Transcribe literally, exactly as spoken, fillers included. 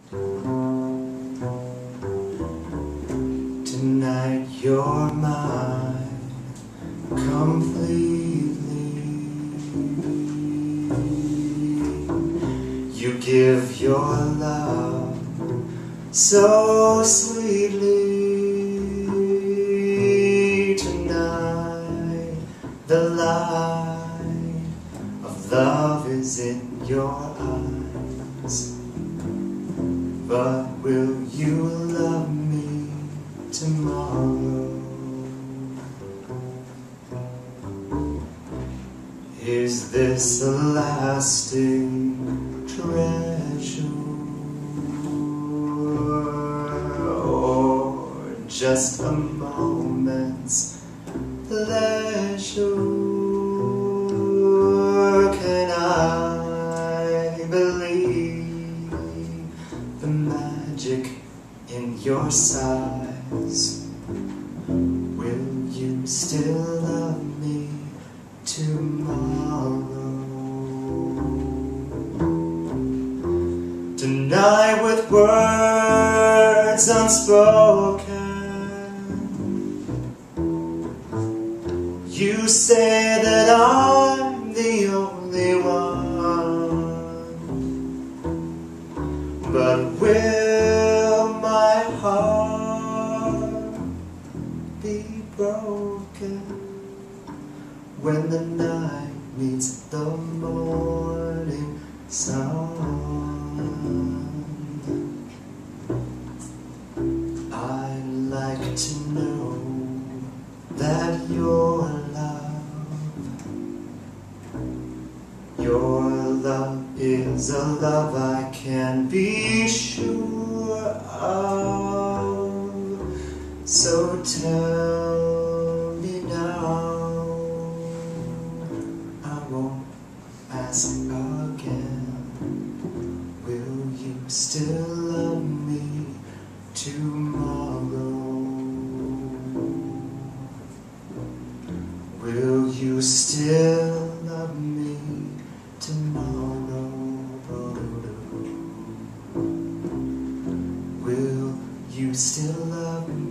Tonight you're mine completely. You give your love so sweetly. Tonight the light of love is in your eyes. But will you love me tomorrow? Is this a lasting treasure, or just a moment's pleasure? Can I believe the magic in your sighs? Will you still love me tomorrow? Tonight with words unspoken, you say that I'm the only one. But will my heart be broken when the night meets the morning sun? I'd like to know that your love, your love is a love I can be sure of. So tell me now, I won't ask again. Will you still love me tomorrow? Will you still love me tomorrow? Will you still love me?